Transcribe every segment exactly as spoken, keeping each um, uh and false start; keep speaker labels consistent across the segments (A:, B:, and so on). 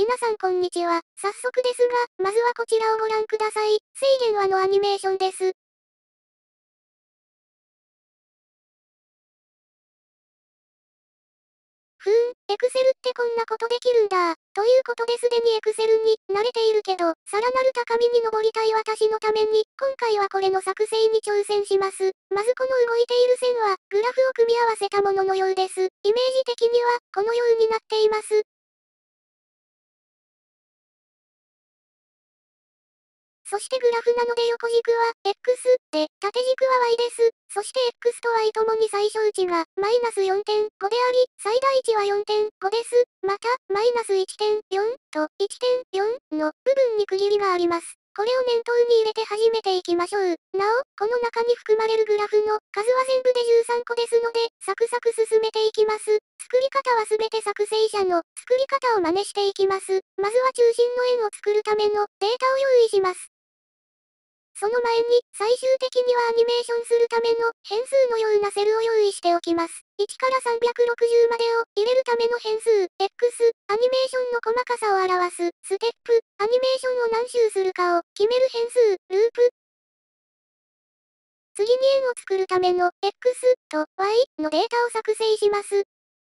A: 皆さんこんにちは。早速ですが、まずはこちらをご覧ください。制限はのアニメーションです。ふーん、エクセルってこんなことできるんだ。ということですでにエクセルに慣れているけど、さらなる高みに登りたい私のために、今回はこれの作成に挑戦します。まずこの動いている線は、グラフを組み合わせたもののようです。イメージ的には、このようになっています。そしてグラフなので横軸は X で、縦軸は Y です。そして X と Y ともに最小値がマイナス よんてんご であり、最大値は よんてんご です。また、マイナス いってんよん と いってんよん の部分に区切りがあります。これを念頭に入れて始めていきましょう。なお、この中に含まれるグラフの数は全部でじゅうさんこですので、サクサク進めていきます。作り方はすべて作成者の作り方を真似していきます。まずは中心の円を作るためのデータを用意します。その前に、最終的にはアニメーションするための変数のようなセルを用意しておきます。いちからさんびゃくろくじゅうまでを入れるための変数、X、アニメーションの細かさを表す、ステップ、アニメーションを何周するかを決める変数、ループ。次に円を作るための X と Y のデータを作成します。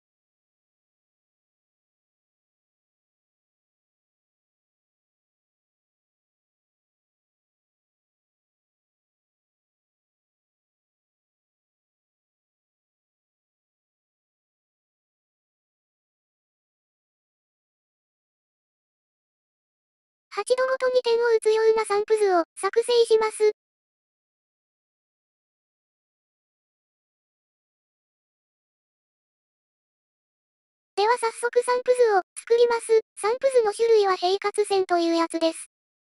A: はちどごとに点を打つような散布図を作成します。では早速散布図を作ります。散布図の種類は平滑線というやつです。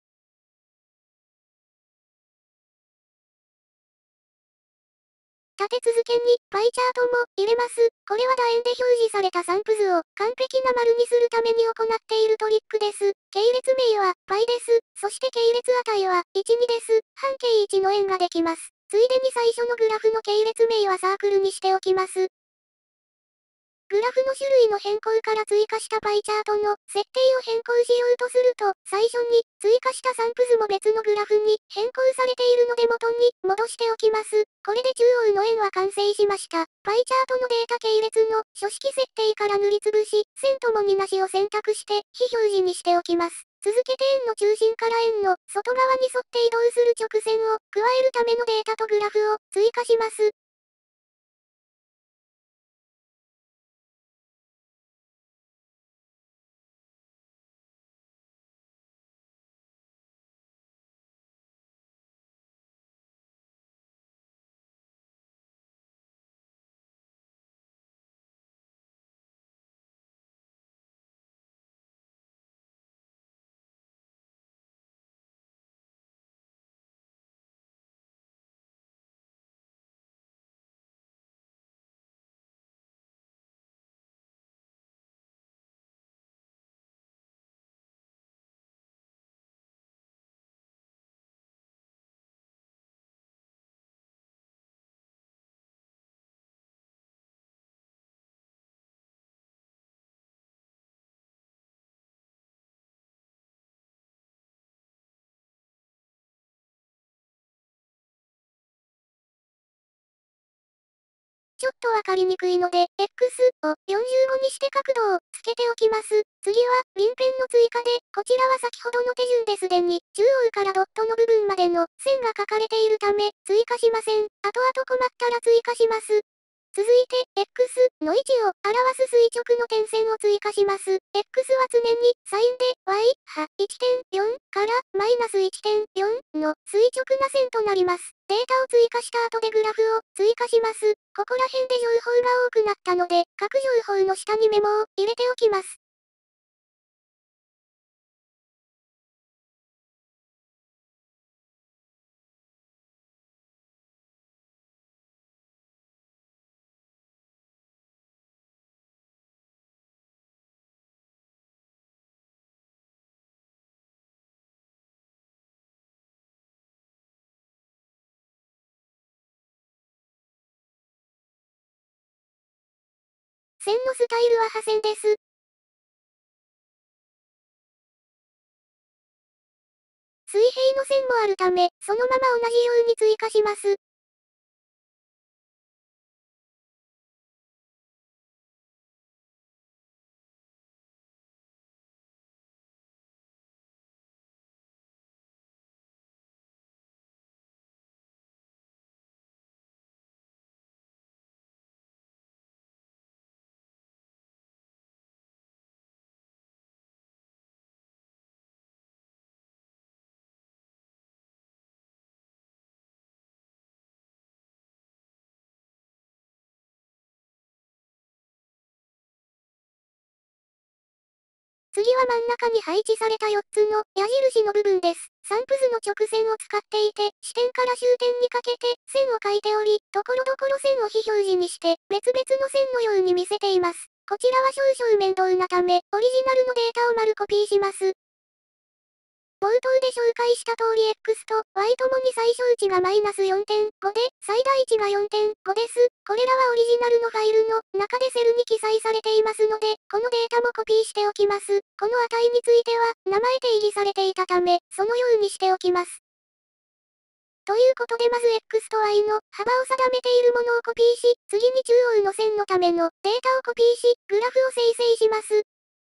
A: 立て続けに、パイチャートも入れます。これは楕円で表示された散布図を完璧な丸にするために行っているトリックです。系列名は、パイです。そして系列値は、いち、にです。半径いちの円ができます。ついでに最初のグラフの系列名はサークルにしておきます。グラフの種類の変更から追加したパイチャートの設定を変更しようとすると、最初に追加した散布図も別のグラフに変更されているので元に戻しておきます。これで中央の円は完成しました。パイチャートのデータ系列の書式設定から塗りつぶし、線ともになしを選択して非表示にしておきます。続けて円の中心から円の外側に沿って移動する直線を加えるためのデータとグラフを追加します。ちょっとわかりにくいので、X をよんじゅうごにして角度をつけておきます。次は、鱗片の追加で、こちらは先ほどの手順ですでに、中央からドットの部分までの線が書かれているため、追加しません。後々困ったら追加します。続いて、X の位置を表す垂直の点線を追加します。X は常に、サインで、Y はいってんよんからマイナスいってんよんの垂直な線となります。データを追加した後でグラフを追加します。ここら辺で情報が多くなったので、各情報の下にメモを入れておきます。線のスタイルは破線です。 水平の線もあるため、そのまま同じように追加します。次は真ん中に配置されたよっつの矢印の部分です。散布図の直線を使っていて、支点から終点にかけて線を描いており、ところどころ線を非表示にして、別々の線のように見せています。こちらは少々面倒なため、オリジナルのデータを丸コピーします。冒頭で紹介した通り X と Y ともに最小値がマイナス よんてんご で、最大値が よんてんご です。これらはオリジナルのファイルの中でセルに記載されていますので、このデータもコピーしておきます。この値については、名前定義されていたため、そのようにしておきます。ということでまず X と Y の幅を定めているものをコピーし、次に中央の線のためのデータをコピーし、グラフを生成します。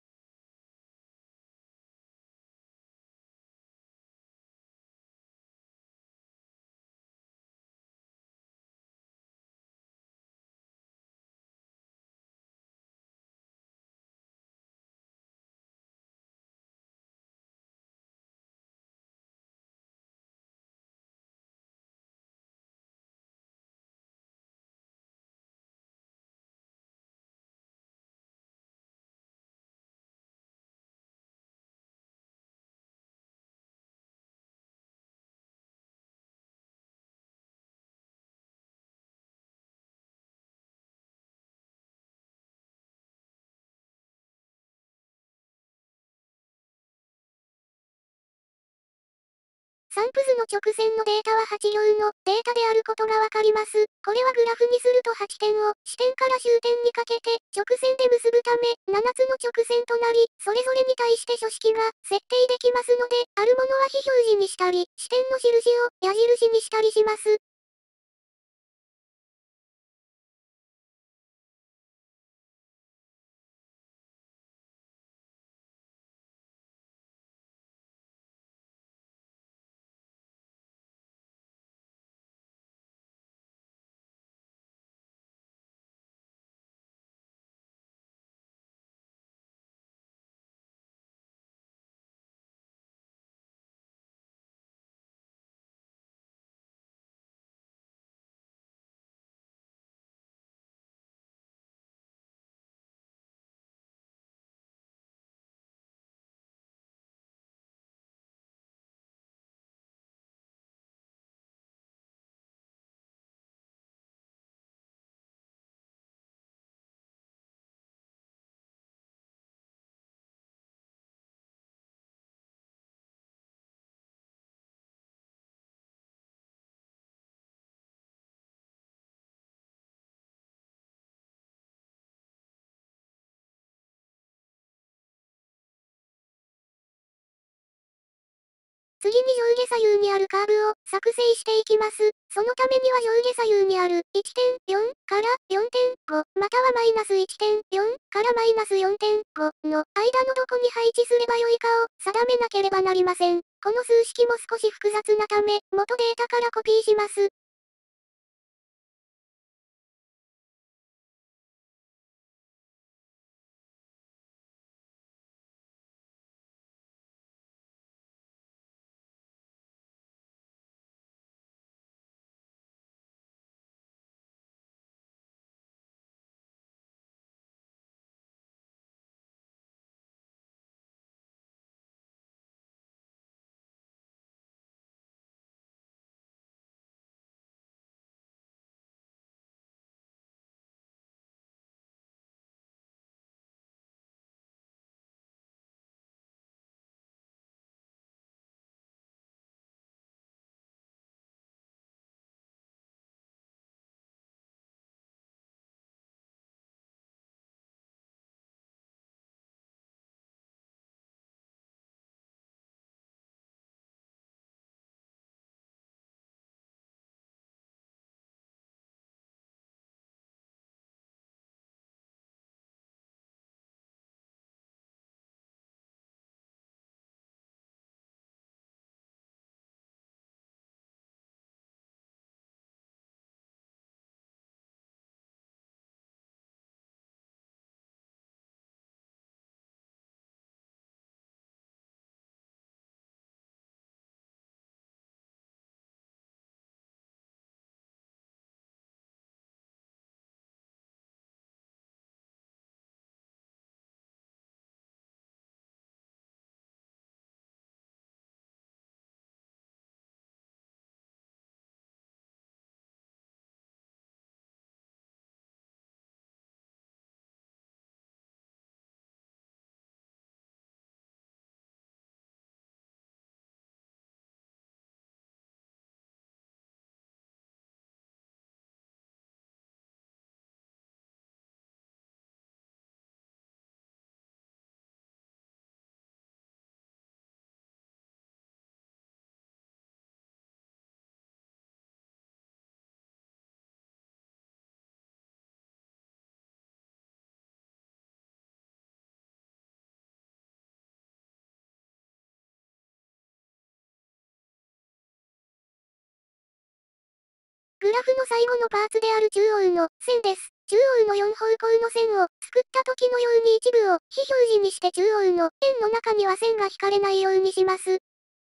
A: 散布図の直線のデータははち行のデータであることがわかります。これはグラフにするとはちてんを支点から終点にかけて直線で結ぶためななつの直線となり、それぞれに対して書式が設定できますので、あるものは非表示にしたり、支点の印を矢印にしたりします。次に上下左右にあるカーブを作成していきます。そのためには上下左右にあるいってんよんから よんてんご またはマイナス いってんよん からマイナス よんてんご の間のどこに配置すればよいかを定めなければなりません。この数式も少し複雑なため、元データからコピーします。 グラフの最後のパーツである中央の線です。中央のよん方向の線を作った時のように一部を非表示にして中央の円の中には線が引かれないようにします。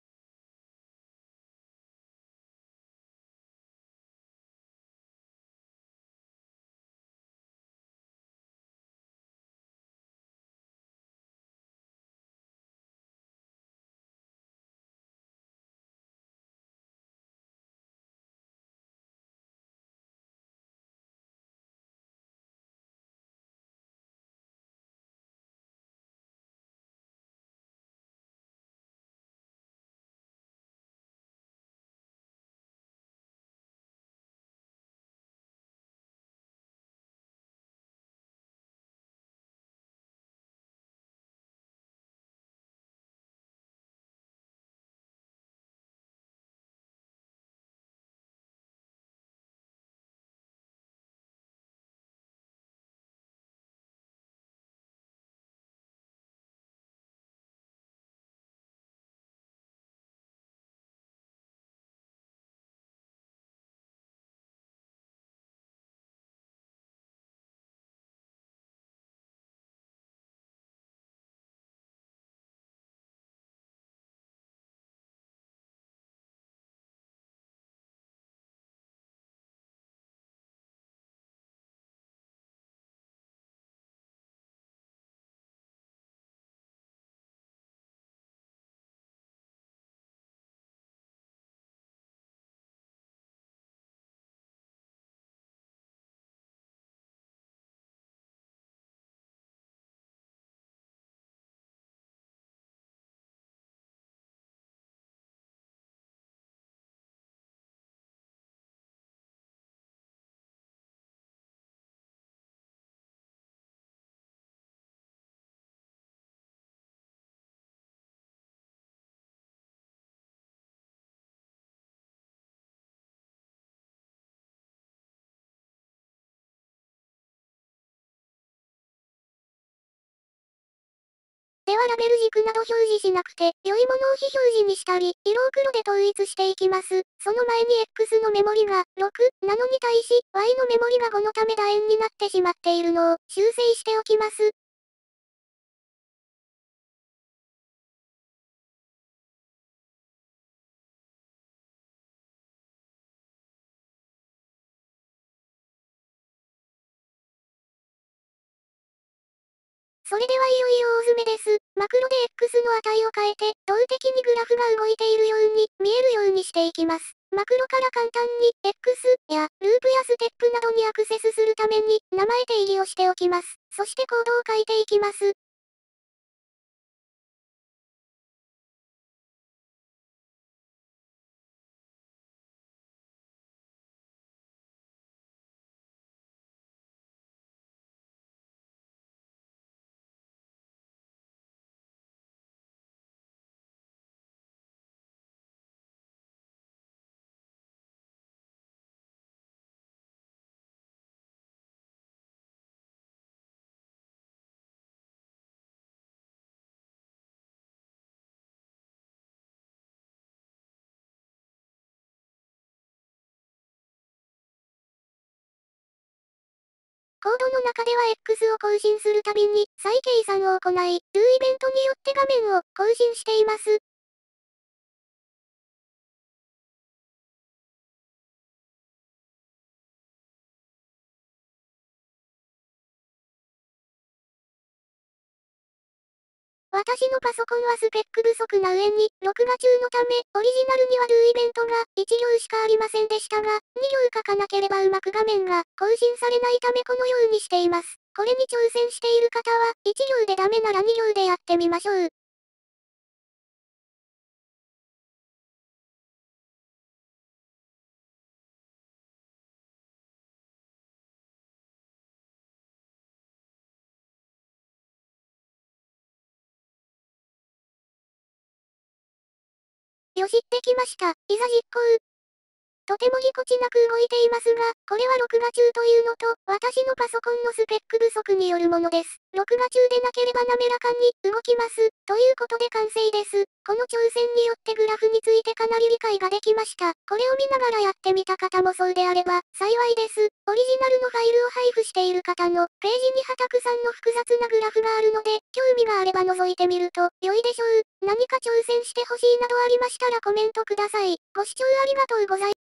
A: ではラベル軸など表示しなくて、良いものを非表示にしたり、色を黒で統一していきます。その前に X のメモリがろくなのに対し、Y のメモリがごのため楕円になってしまっているのを修正しておきます。それではいよいよ大詰めです。マクロで X の値を変えて、動的にグラフが動いているように見えるようにしていきます。マクロから簡単に X やループやステップなどにアクセスするために名前定義をしておきます。そしてコードを書いていきます。コードの中では X を更新するたびに再計算を行い、do イベントによって画面を更新しています。私のパソコンはスペック不足な上に、録画中のため、オリジナルには do イベントがいち行しかありませんでしたが、に行書かなければうまく画面が更新されないためこのようにしています。これに挑戦している方は、いち行でダメならに行でやってみましょう。よし、できました。いざ実行。 とてもぎこちなく動いていますが、これは録画中というのと、私のパソコンのスペック不足によるものです。録画中でなければ滑らかに動きます。ということで完成です。この挑戦によってグラフについてかなり理解ができました。これを見ながらやってみた方もそうであれば幸いです。オリジナルのファイルを配布している方のページにはたくさんの複雑なグラフがあるので、興味があれば覗いてみると良いでしょう。何か挑戦してほしいなどありましたらコメントください。ご視聴ありがとうございました。